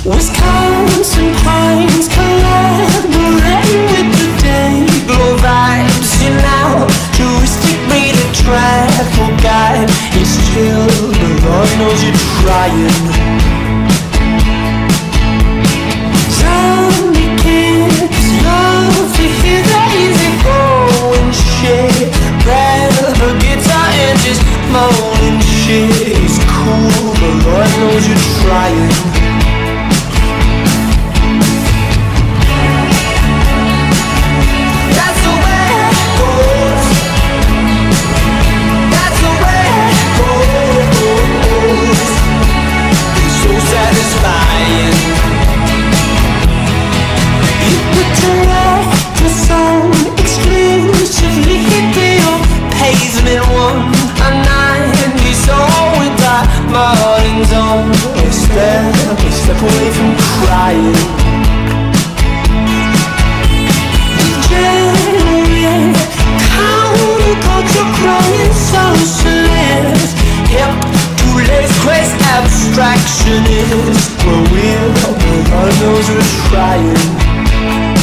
Wisconsin pines collaborating with the day. Glow vibes in out, touristic reader travel guide. It's chill, the Lord knows you're trying. Zombie kids love to hear that easy going shit. Grab a guitar and just moaning shit. It's cool, the Lord knows you're trying. Exclusively Hippo, pavement 109. He's all with that modern zone. A step away from crying. Degenerate, counterculture, crying socialist. Hip to lace quest abstractionist. But the Lord knows we're trying.